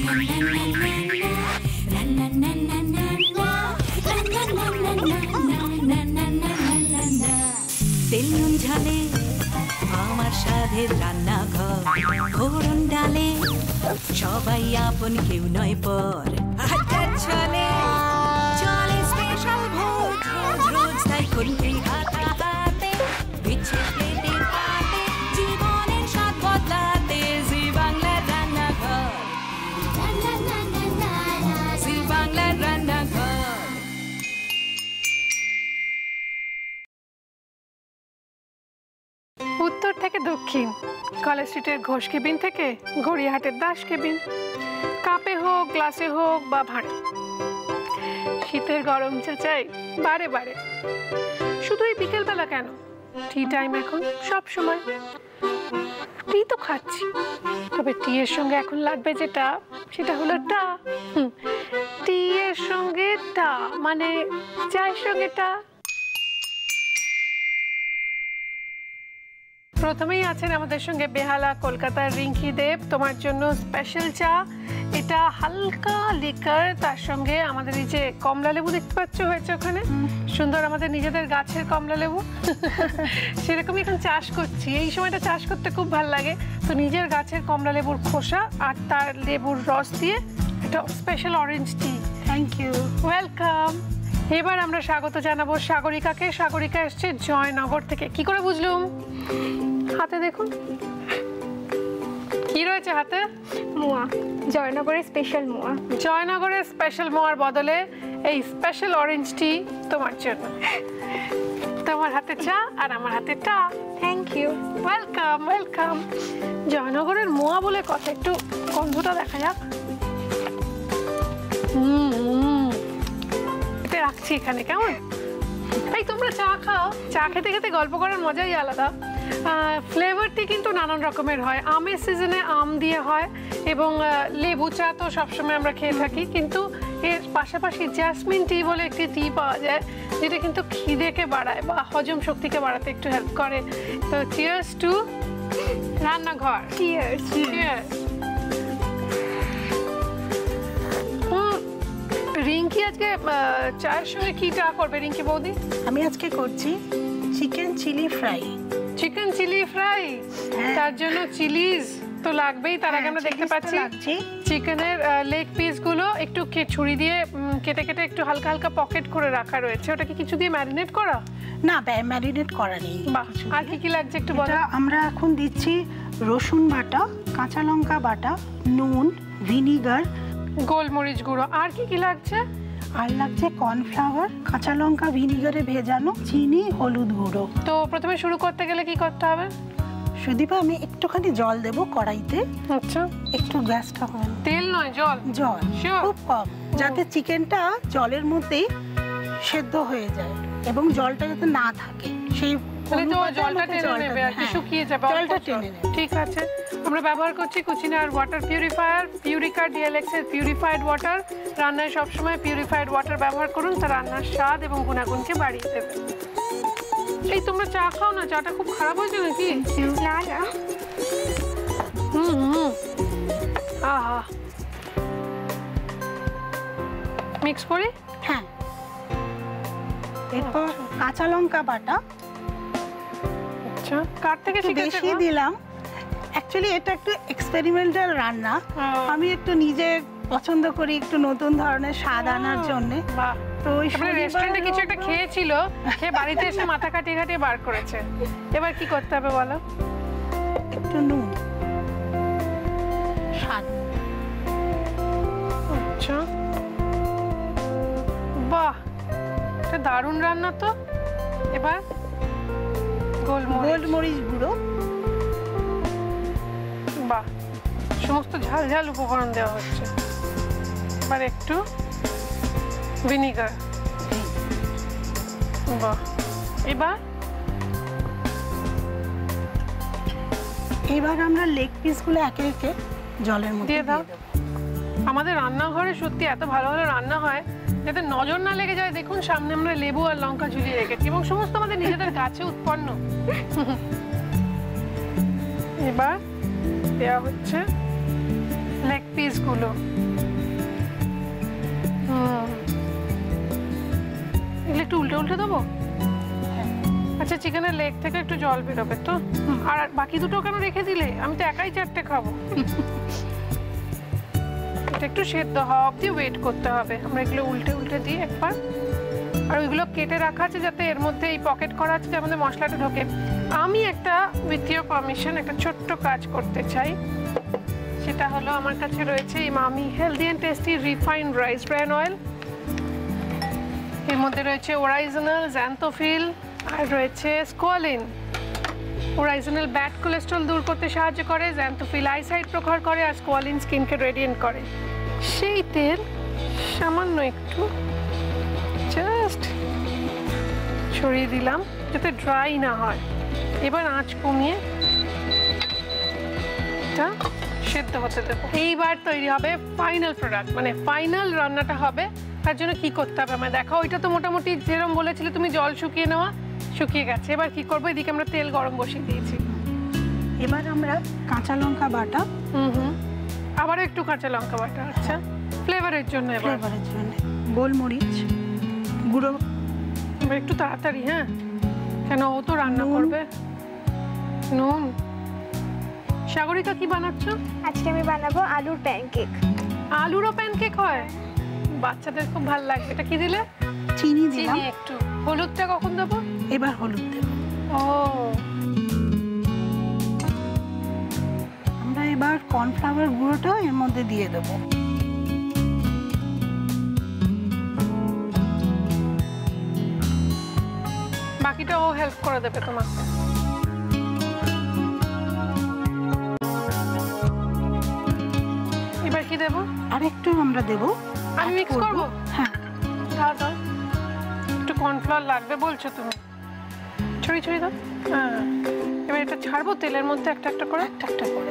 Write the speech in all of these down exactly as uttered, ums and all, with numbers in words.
তেল নুন ঝালে আমার স্বাদের রান্নাঘর, ফোড়ন ডালে সবাই আপন, কেউ নয় পর। আড্ডার ছলে চলে স্পেশাল ভোজ, রোজ রোজ তাই খুন্তি হাতে বিচ্ছে প্লেটে পাতে, জীবনের স্বাদ বদলাতে জি বাংলার রান্নাঘর, জি বাংলার রান্নাঘর। উত্তর থেকে দক্ষিণ, কলেজ স্ট্রিটের ঘোষ কেবিন থেকে গড়িয়াহাটের দাস কেবিন, কাপে হোক গ্লাসে হোক বা ভাঁড়ে, শীতের গরম চা চাই বারে বারে। শুধু এই বিকেলবেলা কেন, টি টাইম এখন সব সময়। টি তো খাচ্ছি, তবে টি এর সঙ্গে এখন লাগবে যেটা, সেটা হলো টা। টি এর সঙ্গে টা মানে চায়ের সঙ্গে টা। প্রথমেই আছেন আমাদের সঙ্গে বেহালা কলকাতার রিঙ্কি দেব, তোমার জন্য স্পেশাল চা। এটা হালকা লিকার, তার সঙ্গে আমাদের এই যে কমলা লেবু দেখতে পাচ্ছ হয়েছে ওখানে, সুন্দর আমাদের নিজেদের গাছের কমলা লেবু। সেরকমই এখন চাষ করছি, এই সময়টা চাষ করতে খুব ভালো লাগে। তো নিজের গাছের কমলা লেবুর খোসা আর তার লেবুর রস দিয়ে একটা special orange tea. Thank you, welcome. এবার আমরা স্বাগত জানাবো সাগরিকাকে। সাগরিকা এসছে জয়নগর থেকে। কি করে বুঝলুম? হাতে দেখুন কি রয়েছে হাতে, মোয়া, জয়নগরের স্পেশাল মোয়া। জয়নগরের স্পেশাল মোয়ার বদলে এই স্পেশাল অরেঞ্জ টি তোমার জন্য। তোমার হাতে চা আর আমার হাতে টা। Thank you, welcome welcome. জয়নগরের মোয়া বলে কথা, একটু গন্ধটা দেখা যাক। হুম, এটা রাখছি এখানে, কেমন? এই তোমরা চা খাও, চা খেতে খেতে গল্প করার মজাই আলাদা। ফ্লেভারটি কিন্তু নানান রকমের হয়, আমের সিজনে আম দিয়ে হয় এবং লেবু চা তো সবসময় আমরা খেয়ে থাকি, কিন্তু এর পাশাপাশি জ্যাসমিন টি বলে একটি টি পাওয়া যায় যেটা কিন্তু খিদেকে বাড়ায় বা হজম শক্তিকে বাড়াতে একটু হেল্প করে। তো চিয়ার্স টু রান্নাঘর। চিয়ার্স। চিয়ার্স। রিঙ্কি আজকে চায়ের সঙ্গে কি চা করবে রিঙ্কি বৌদি? আমি আজকে করছি chicken chilli fry. Chicken chilli fry, তার জন্য চিলিজ তো লাগবেই। তার আগে আমরা দেখতে পাচ্ছি চিকেনের লেগ পিস গুলো একটু ছুরি দিয়ে কেটে কেটে একটু হালকা হালকা পকেট করে রাখা রয়েছে। ওটা কি কিছু দিয়ে ম্যারিনেট করা? না, ম্যারিনেট করা নেই। বাহ, আর কি কি লাগছে একটু বলো। আমরা এখন দিচ্ছি রসুন বাটা, কাঁচা লঙ্কা বাটা, নুন, ভিনিগার, গোলমরিচ গুঁড়ো। আর কি কি লাগছে? আর লাগছে কর্নফ্লাওয়ার, কাঁচা লঙ্কা ভিনিগারে ভেজানো, চিনি, হলুদ গুঁড়ো। তো প্রথমে শুরু করতে গেলে কি করতে হবে? সুদীপা, আমি একটুখানি জল দেব কড়াইতে। আচ্ছা, একটু গ্যাসটা হয়, তেল নয় জল? জল খুব কম, যাতে চিকেনটা জলের মধ্যেই সেদ্ধ হয়ে যায় এবং জলটা যাতে না থাকে সেই জলটা টেনে নেবে আর কি, শুকিয়ে যাবে জলটা টেনে নেবে। ঠিক আছে, আমরা ব্যবহার করছি কুচিনার ওয়াটার পিউরিফায়ার, পিউরিকা ডিএলএক্স এর পিউরিফাইড ওয়াটার। রান্নায় সবসময় পিউরিফাইড ওয়াটার ব্যবহার করুন, তা রান্নার স্বাদ এবং গুণাগুণকে বাড়িয়ে দেবে। এই তোমরা চা খাও না, চাটা খুব খারাপ হয়েছে নাকি? না না, হুম হুম, আহা, মিক্স করি। হ্যাঁ, এরপর কাঁচা লঙ্কা বাটা। আচ্ছা, কার থেকে শিখেছো? বেশি দিলাম, অ্যাকচুয়ালি এটা একটু এক্সপেরিমেন্টাল রান্না, আমি একটু নিজে পছন্দ করি একটু নতুন ধরনের স্বাদ আনার জন্য। তো ওই রেস্টুরেন্টে কিছু একটা খেয়েছিল, খেয়ে বাড়িতে এসে মাথা কাটিয়ে কাটিয়ে বার করেছে। এবার কি করতে হবে বলো? একটু নুন, স্বাদ। আচ্ছা, বাহ, এটা দারুণ রান্না তো। এবার গোলমরিচ গুঁড়ো। বাহ, সমস্ত ঝাল ঝাল উপকরণ দেওয়া হচ্ছে। এবার একটু ভিনিগার। বাহ, এবার এবার আমরা লেগ পিসগুলো একে একে জলের মধ্যে দিয়ে দেব। আমাদের রান্নাঘরে সত্যি এত ভালো ভালো রান্না হয়, যাতে নজর না লেগে যায়। দেখুন সামনে আমরা লেবু আর লঙ্কা ঝুলিয়ে রেখেছি এবং সমস্ত আমাদের নিজেদের গাছে উৎপন্ন। এবার দেওয়া হচ্ছে লেগ পিস গুলো। এগুলো একটু উল্টে উল্টে দেবো। আচ্ছা, চিকেনের লেগ থেকে একটু জল বেরোবে তো। আর বাকি দুটো কেন রেখে দিলে? আমি তো একাই চারটে খাবো। এটা একটু সেদ্ধ হওয়া অবধি ওয়েট করতে হবে। আমরা এগুলো উল্টে উল্টে দিই একবার। আর ওইগুলো কেটে রাখা আছে যাতে এর মধ্যে এই পকেট করা আছে যাতে মশলাটা ঢোকে। আমি একটা উইথ ইওর পারমিশন একটা ছোট্ট কাজ করতে চাই। সেটা হলো আমার কাছে রয়েছে Emami healthy and tasty refined rice bran oil. এর মধ্যে রয়েছে ওরাইজনাল, জ্যান্থোফিল আর রয়েছে স্কোয়ালিন। ওরাইজনাল ব্যাড কোলেস্ট্রল দূর করতে সাহায্য করে, জ্যান্থোফিল আইসাইট প্রখর করে আর স্কোয়ালিন স্কিনকে রেডিয়েন্ট করে। সেই তেল সামান্য একটু জাস্ট ছড়িয়ে দিলাম যাতে ড্রাই না হয়। এবার আঁচ কমিয়ে এটা সেদ্ধ হতে দেবো। এইবার তৈরি হবে ফাইনাল প্রোডাক্ট, মানে ফাইনাল রান্নাটা হবে। তার জন্য কি করতে হবে আমার দেখো। ওইটা তো মোটামুটি যেরকম বলেছিলে তুমি, জল শুকিয়ে নেওয়া, শুকিয়ে গেছে। এবার কি করবো? এদিকে আমরা তেল গরম বসিয়ে দিয়েছি। এবার আমরা কাঁচা লঙ্কা বাটা, হুম হুম আবারও একটু কাঁচা লঙ্কা বাটা, আচ্ছা ফ্লেভারের জন্য। এবার ফ্লেভারের জন্য গোলমরিচ গুঁড়ো, এবার একটু তাড়াতাড়ি, হ্যাঁ কেন ও তো রান্না করবে। নুন। সাগরিকা কি বানাচ্ছ? আজকে আমি বানাবো আলুর প্যানকেক। আলুরও প্যানকেক হয়? বাচ্চাদের খুব ভালো লাগবে। এটা কি দিলে? চিনি দিলাম। চিনি একটু। হলুদটা কখন দেবো? এবার হলুদ দেব। ও, আমরা এবার কর্নফ্লাওয়ার গুঁড়োটা এর মধ্যে দিয়ে দেব। বাকিটা ও হেল্প করে দেবে তোমাকে। এবার কি দেবো? আর একটু আমরা দেব। আমি মিক্স করবো? হ্যাঁ, দাও দাও। একটু কর্নফ্লাওয়ার লাগবে বলছো তুমি, ছড়িয়ে ছড়িয়ে দাও। হ্যাঁ, এবার এটা ছাড়বো তেলের মধ্যে একটা একটা করে, একটা একটা করে।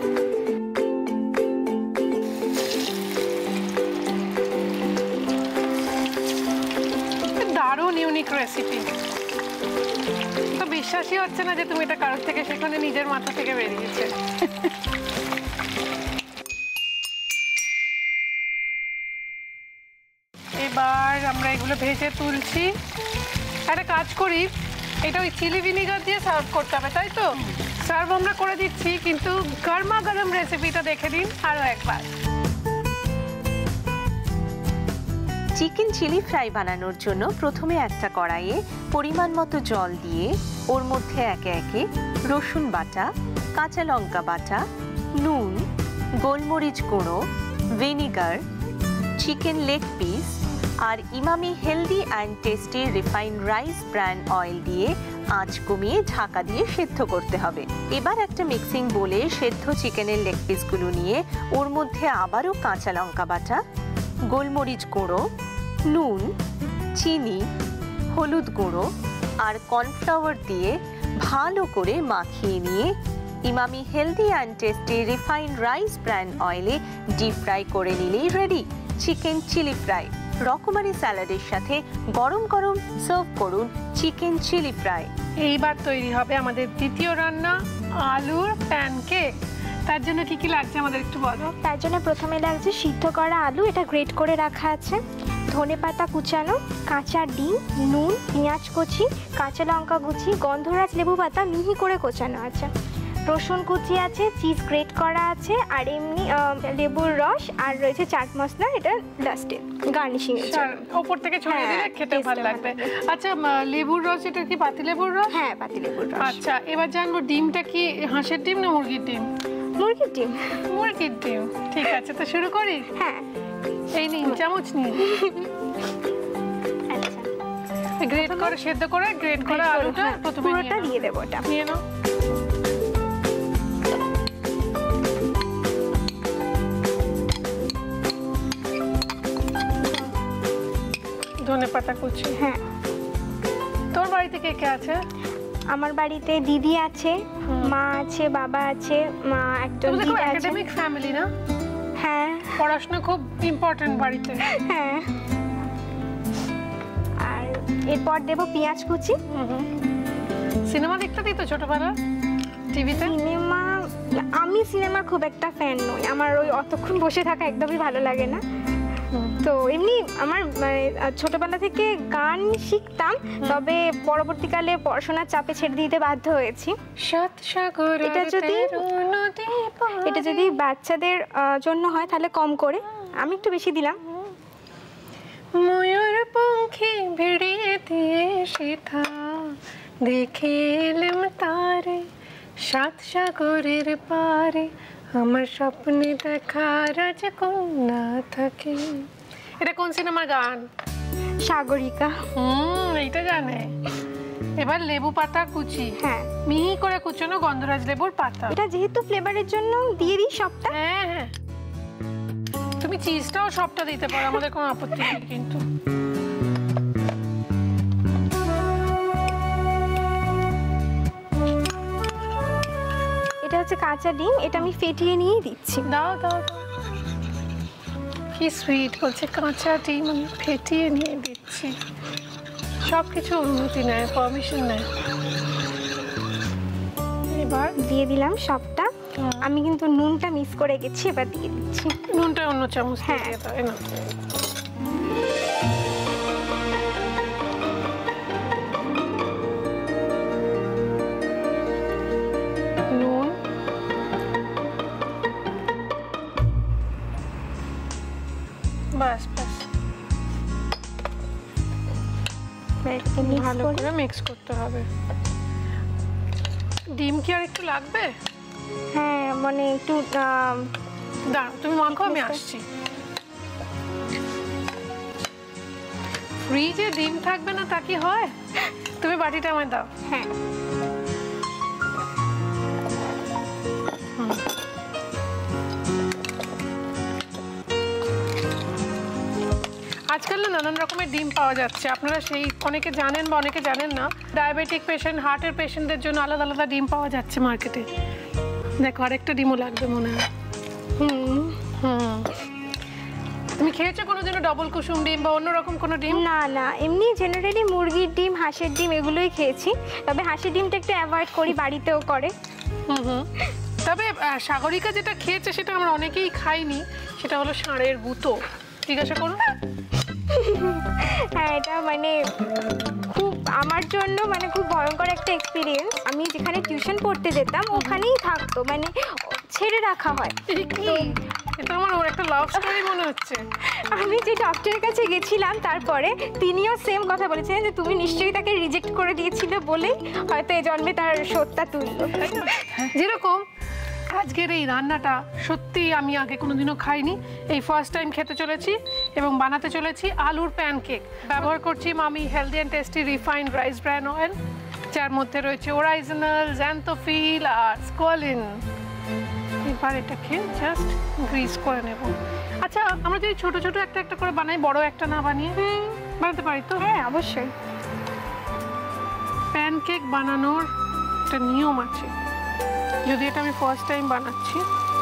দারুণ ইউনিক রেসিপি। তো বিশ্বাসই হচ্ছে না যে তুমি এটা কারোর থেকে সেখানে নিজের মাথা থেকে বেরিয়েছে। এবার আমরা এগুলো ভেজে তুলছি। একটা কাজ করি, এটা ওই চিলি ভিনিগার দিয়ে সার্ভ করতে হবে, তাই তো? সার্ভ আমরা করে দিচ্ছি, কিন্তু গরমা গরম রেসিপিটা দেখে দিন আরও একবার। চিকেন চিলি ফ্রাই বানানোর জন্য প্রথমে একটা কড়াইয়ে পরিমাণ মতো জল দিয়ে ওর মধ্যে একে একে রসুন বাটা, কাঁচা লঙ্কা বাটা, নুন, গোলমরিচ গুঁড়ো, ভিনিগার, চিকেন লেগ পিস আর Emami healthy and tasty refined rice bran oil দিয়ে আঁচ কমিয়ে ঢাকা দিয়ে সেদ্ধ করতে হবে। এবার একটা মিক্সিং বোলে সেদ্ধ চিকেনের লেগ পিসগুলো নিয়ে ওর মধ্যে আবারও কাঁচা লঙ্কা বাটা, গোলমরিচ গুঁড়ো, নুন, চিনি, হলুদ গুঁড়ো আর কর্নফ্লাওয়ার দিয়ে ভালো করে মাখিয়ে নিয়ে Emami healthy and tasty refined rice bran অয়েলে ডিপ ফ্রাই করে নিলেই রেডি চিকেন চিলি ফ্রাই। রকমারি স্যালাডের সাথে গরম গরম সার্ভ করুন চিকেন চিলি ফ্রাই। এইবার তৈরি হবে আমাদের দ্বিতীয় রান্না, আলুর প্যানকেক। তার জন্য কি কি লাগছে আমাদের একটু বলো। তার জন্য প্রথমে লাগছে সিদ্ধ করা আলু, এটা গ্রেট করে রাখা আছে, ধনেপাতা কুচানো, কাঁচা ডিম, নুন, পেঁয়াজ কুচি, কাঁচা লঙ্কা কুচি, গন্ধরাজ লেবু পাতা মিহি করে কোচানো আছে, রসুন কুচি আছে, চিজ গ্রেট করা আছে আর এমনি লেবুর রস আর রয়েছে চাট মশলা, এটা লাস্টে গার্নিশিং এর জন্য। ওপর থেকে ছড়িয়ে দিলে খেতে ভালো লাগবে। আচ্ছা, লেবুর রস এটা কি পাতি লেবুর রস? হ্যাঁ, পাতি লেবুর রস। আচ্ছা, এবার জানবো ডিমটা কি হাঁসের ডিম না মুরগির ডিম? মুরগির ডিম। মুরগির ডিম, ঠিক আছে। তো শুরু করি? হ্যাঁ, এই নিন চামচ নিন। আচ্ছা, গ্রেট করে সেদ্ধ করে গ্রেট করা আলুটা প্রথমে পুরোটা দিয়ে দেবো। ওটা নিয়ে নাও। ধনেপাতা কুচি। হ্যাঁ। তোর বাড়িতে কে কে আছে? আমার বাড়িতে দিদি আছে, মা আছে, বাবা আছে, মা একজন তোমাদের খুব দিদা আছে। একাডেমিক ফ্যামিলি না? হ্যাঁ, পড়াশোনা খুব ইম্পর্টেন্ট বাড়িতে। হ্যাঁ। আর এরপর দেবো পেঁয়াজ কুচি। সিনেমা দেখতে দিই তো ছোটবেলা টিভিতে? সিনেমা, আমি সিনেমার খুব একটা ফ্যান নই, আমার ওই অতক্ষণ বসে থাকা একদমই ভালো লাগে না। তো এমনি আমার মানে ছোটবেলা থেকে গান শিখতাম, তবে পরবর্তীকালে পড়াশোনার চাপে ছেড়ে দিতে বাধ্য হয়েছি। সাত সাগর এটা যদি এটা যদি বাচ্চাদের আহ, জন্য হয় তাহলে কম করে, আমি একটু বেশি দিলাম। ময়ূর পঙ্খী ভিড়িয়ে দিয়ে সেথা দেখে এলাম তারে, সাত সাগরের পারে আমার স্বপ্নে দেখা রাজকন্যা থাকে। এটা কোন সিনেমার গান? সাগরিকা। হুম, এইটা জানে। এবার লেবু পাতা কুচি, হ্যাঁ মিহি করে কুচনো গন্ধরাজ লেবুর পাতা। এটা যেহেতু ফ্লেভারের জন্য দিয়ে দিই সবটা। হ্যাঁ হ্যাঁ, তুমি চিজটাও সবটা দিতে পারো, আমাদের কোনো আপত্তি নেই কিন্তু। এটা হচ্ছে কাঁচা ডিম, এটা আমি ফেটিয়ে নিয়ে দিচ্ছি। দাও দাও দাও। কি সুইট বলছে, কাঁচা ডিম আমি ফেটিয়ে নিয়ে দিচ্ছি। সব কিছু অনুমতি নেয়, পারমিশন নেয়। এবার দিয়ে দিলাম সবটা। আমি কিন্তু নুনটা মিস করে গেছি, এবার দিয়ে দিচ্ছি। নুনটা অন্য চামচ দিয়ে হ্যাঁ। দিয়ে দাও, এই নাও। নুন, বাস বাস, ভালো করে মিক্স করতে হবে। ডিম কি আর একটু লাগবে? হ্যাঁ মানে একটু আহ, দাঁড়াও, তুমি মাখো, আমি আসছি। ফ্রিজে ডিম থাকবে না তা কি হয়? তুমি বাটিটা আমায় দাও। হ্যাঁ আজকাল না নানান রকমের ডিম পাওয়া যাচ্ছে, আপনারা সেই অনেকে জানেন বা অনেকে জানেন না। ডায়াবেটিক পেশেন্ট, হার্টের পেশেন্টদের জন্য আলাদা আলাদা ডিম পাওয়া যাচ্ছে মার্কেটে। দেখো আরেকটা ডিমও লাগবে মনে হয়। হুম হুম, তুমি খেয়েছো কোনোদিনও ডবল কুসুম ডিম বা অন্যরকম কোনো ডিম? না না, এমনি জেনারেলি মুরগির ডিম, হাঁসের ডিম এগুলোই খেয়েছি, তবে হাঁসের ডিমটা একটু অ্যাভয়েড করি, বাড়িতেও করে। হুম হুম, তবে আহ, সাগরিকা যেটা খেয়েছে সেটা আমরা অনেকেই খাইনি, সেটা হলো ষাঁড়ের গুঁতো। জিজ্ঞাসা করুন। হ্যাঁ এটা মানে খুব আমার জন্য মানে খুব ভয়ঙ্কর একটা এক্সপিরিয়েন্স। আমি যেখানে টিউশন পড়তে যেতাম ওখানেই থাকতো, মানে ছেড়ে রাখা হয়। এটা আমার ওর একটা লাভ স্টোরি মনে হচ্ছে। আমি যে ডক্টরের কাছে গেছিলাম তারপরে তিনিও সেম কথা বলেছেন যে তুমি নিশ্চয়ই তাকে রিজেক্ট করে দিয়েছিলে বলেই হয়তো এই জন্মে তার শোধটা তুললো। যেরকম আজকের এই রান্নাটা সত্যি আমি আগে কোনোদিনও খাইনি, এই ফার্স্ট টাইম খেতে চলেছি এবং বানাতে চলেছি আলুর প্যানকেক। ব্যবহার করছি মামি healthy and tasty refined rice bran oil, যার মধ্যে রয়েছে ওরাইজনাল, জ্যান্থোফিল আর স্কোয়ালিন। এবার এটাকে জাস্ট গ্রিস করে নেব। আচ্ছা, আমরা যদি ছোট ছোট একটা একটা করে বানাই, বড় একটা না বানিয়ে বানাতে পারি তো? হ্যাঁ অবশ্যই। প্যানকেক বানানোর একটা নিয়ম আছে, যদি এটা আমি ফার্স্ট টাইম বানাচ্ছি।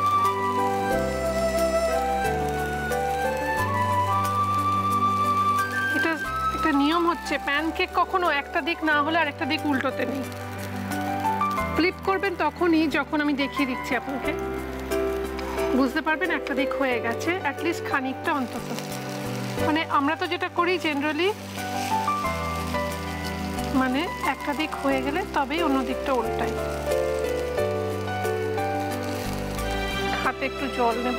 এটা একটা নিয়ম হচ্ছে, প্যানকেক কখনো একটা দিক না হলে আর একটা দিক উল্টোতে নেই। ফ্লিপ করবেন তখনই যখন আমি দেখিয়ে দিচ্ছি আপনাকে, বুঝতে পারবেন একটা দিক হয়ে গেছে, অ্যাটলিস্ট খানিকটা অন্তত। মানে আমরা তো যেটা করি জেনারেলি, মানে একটা দিক হয়ে গেলে তবেই অন্য দিকটা উল্টাই। হাতে একটু জল নেব,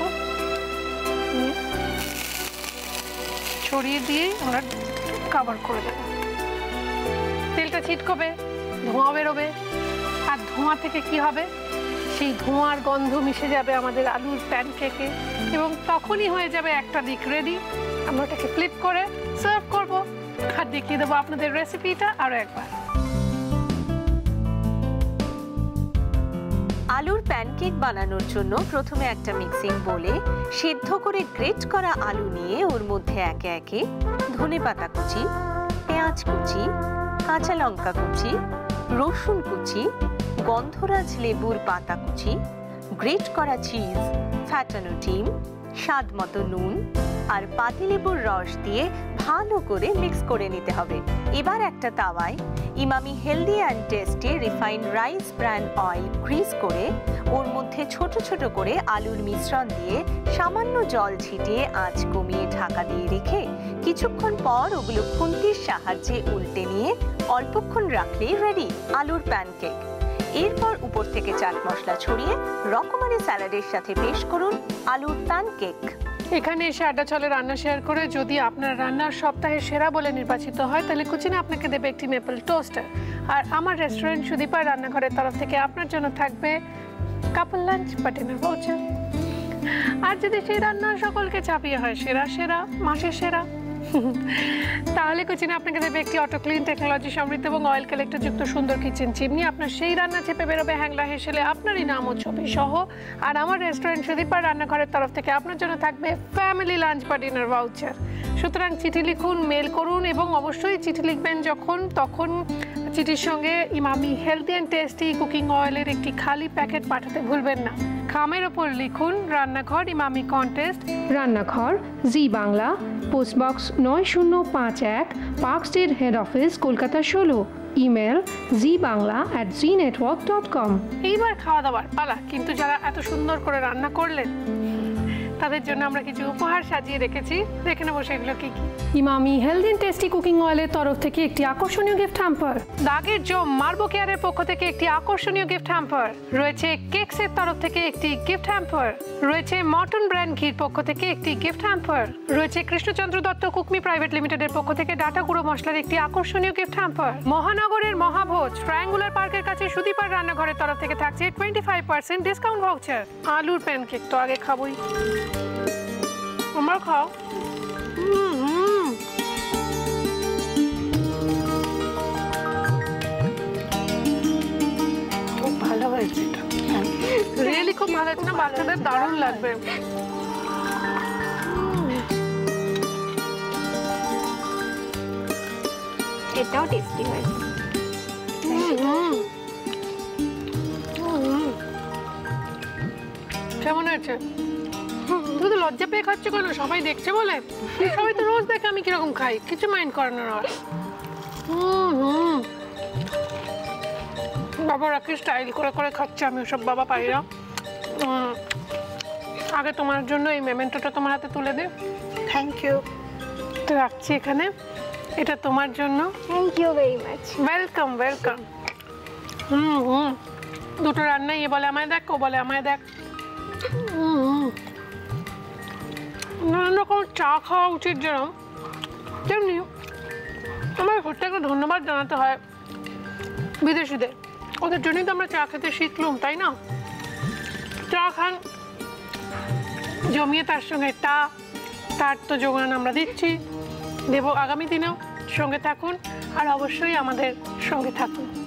ছড়িয়ে দিয়ে আমরা কভার করে দেব। তেলটা ছিটকবে, ধোঁয়া বেরোবে, আর ধোঁয়া থেকে কি হবে, সেই ধোঁয়ার গন্ধ মিশে যাবে আমাদের আলুর প্যানকেকে এবং তখনই হয়ে যাবে একটা দিক রেডি। আমরা ওটাকে ফ্লিপ করে সার্ভ করব আর দেখিয়ে দেবো আপনাদের রেসিপিটা আরও একবার। আলুর প্যানকেক বানানোর জন্য প্রথমে একটা মিক্সিং বোলে সিদ্ধ করে গ্রেট করা আলু নিয়ে ওর মধ্যে একে একে ধনেপাতা কুচি, পেঁয়াজ কুচি, কাঁচা লঙ্কা কুচি, রসুন কুচি, গন্ধরাজ লেবুর পাতা কুচি, গ্রেট করা চিজ, ফ্যাটানো ডিম, স্বাদ মতো নুন আর পাতিলেবুর রস দিয়ে ভালো করে মিক্স করে নিতে হবে। এবার একটা তাওয়ায় Emami healthy and tasty refined rice bran oil grease করে ওর মধ্যে ছোট ছোট করে আলুর মিশ্রণ দিয়ে সামান্য জল ছিটিয়ে আঁচ কমিয়ে ঢাকা দিয়ে রেখে কিছুক্ষণ পর ওগুলো খুন্তির সাহায্যে উল্টে নিয়ে অল্পক্ষণ রাখলেই রেডি আলুর প্যানকেক। এরপর উপর থেকে চাট মশলা ছড়িয়ে রকমারি স্যালাডের সাথে পেশ করুন আলুর প্যানকেক। এখানে এসে আড্ডা চলে রান্না শেয়ার করে যদি আপনার রান্নার সপ্তাহের সেরা বলে নির্বাচিত হয় তাহলে কুচিনে আপনাকে দেবে একটি মেপল টোস্টার। আর আমার রেস্টুরেন্ট সুদীপার রান্নাঘরের তরফ থেকে আপনার জন্য থাকবে কাপল লাঞ্চ বা ডিনার ভাউচার। আর যদি সেই রান্না সকলকে চাপিয়ে হয় সেরা সেরা মাসের সেরা তাহলে কুচিনে আপনাকে দেবে একটি অটো ক্লিন টেকনোলজি সমৃদ্ধ এবং অয়েল কালেক্টর যুক্ত সুন্দর কিচেন চিমনি। আপনার সেই রান্না চেপে বেরোবে হ্যাংলা হেসেলে আপনারই নাম ও ছবি সহ। আর আমার রেস্টুরেন্ট সুদীপার রান্নাঘরের তরফ থেকে আপনার জন্য থাকবে ফ্যামিলি লাঞ্চ বা ডিনার ভাউচার। সুতরাং চিঠি লিখুন, মেল করুন এবং অবশ্যই চিঠি লিখবেন যখন তখন চিঠির সঙ্গে Emami healthy and tasty cooking অয়েলের একটি খালি প্যাকেট পাঠাতে ভুলবেন না। খামের ওপর লিখুন রান্নাঘর ইমামি কন্টেস্ট, রান্নাঘর জি বাংলা, পোস্ট বক্স নয় শূন্য পাঁচ এক, Park Street head office, Kolkata ষোলো। Email Zee Bangla at Zee network dot com. এইবার খাওয়া দাওয়ার পালা, কিন্তু যারা এত সুন্দর করে রান্না করলেন তাদের জন্য আমরা কিছু উপহার সাজিয়ে রেখেছি, দেখে নেবো সেগুলো কি কি। Emami healthy and tasty cooking অয়েলের তরফ থেকে একটি আকর্ষণীয় গিফট হ্যাম্পার, দাগের জম মার্বো কেয়ারের পক্ষ থেকে একটি আকর্ষণীয় গিফট হ্যাম্পার রয়েছে, কেকসের তরফ থেকে একটি গিফট হ্যাম্পার রয়েছে, মটন ব্র্যান্ড ঘির পক্ষ থেকে একটি গিফট হ্যাম্পার রয়েছে, কৃষ্ণচন্দ্র দত্ত কুকমি প্রাইভেট লিমিটেডের পক্ষ থেকে ডাটা গুঁড়ো মশলার একটি আকর্ষণীয় গিফট হ্যাম্পার। মহানগরের মহাভোজ ট্রায়াঙ্গুলার পার্কের কাছে সুদীপার রান্নাঘরের তরফ থেকে থাকছে twenty five percent discount voucher. আলুর প্যানকেক তো আগে খাবোই, তোমরা খাও। হুম খুব ভালো হয়েছে, রিয়েলি খুব ভালো হয়েছে না, বাচ্চাদের দারুণ লাগবে। এটাও টেস্টি হয়েছে। কেমন হয়েছে? তুমি তো লজ্জা পেয়ে খাচ্ছ কেন? সবাই দেখছে বলে? সবাই তো রোজ দেখে আমি কিরকম খাই, কিছু মাইন্ড করানোর আর। হুম হুম বাবারা কি স্টাইল করে করে খাচ্ছে, আমি ওসব বাবা পারি না। আগে তোমার জন্য এই মেমেন্টোটা তোমার হাতে তুলে দে। Thank you. তো রাখছি এখানে, এটা তোমার জন্য। Thank you very much. Welcome welcome. হুম হুম দুটো রান্নাই, এ বলে আমায় দেখ, ও বলে আমায় দেখ। হুম হুম নানান রকম চা খাওয়া উচিত যেরকম, তেমনি আমার সত্যি একটা ধন্যবাদ জানাতে হয় বিদেশিদের, ওদের জন্যই তো আমরা চা খেতে শিখলাম, তাই না? চা খান জমিয়ে, তার সঙ্গে টা, তার তো যোগান আমরা দিচ্ছি, দেব আগামী দিনেও। সঙ্গে থাকুন আর অবশ্যই আমাদের সঙ্গে থাকুন।